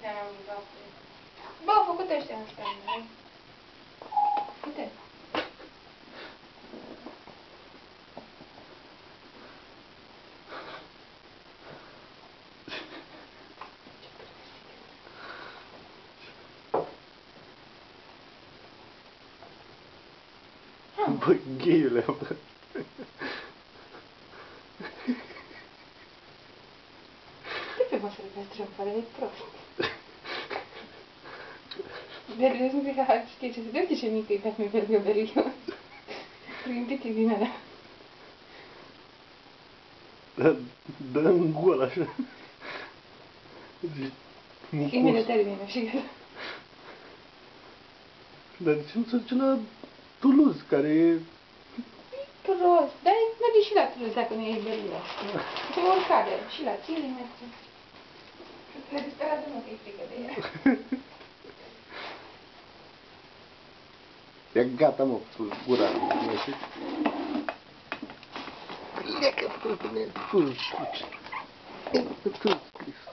ne-am avut. Bă, au făcut ăștia în stână. Uite. Băi, gheiule, bă. De pe masă de triumfare, e prost. Berlios nu cred că știe ce se dă, uite ce mică e pe mine Berlios. Prin pitic din alea. Dă în gol, așa. Imediat termină și gata. Dar de ce nu se duce la Toulouse, care e... Prost, dar merge și la Toulouse dacă nu e Berlios. Se urcade și la tine merge. Le disperată nu că e frică de ea. E gata, mă, cu gura. Lecă, până,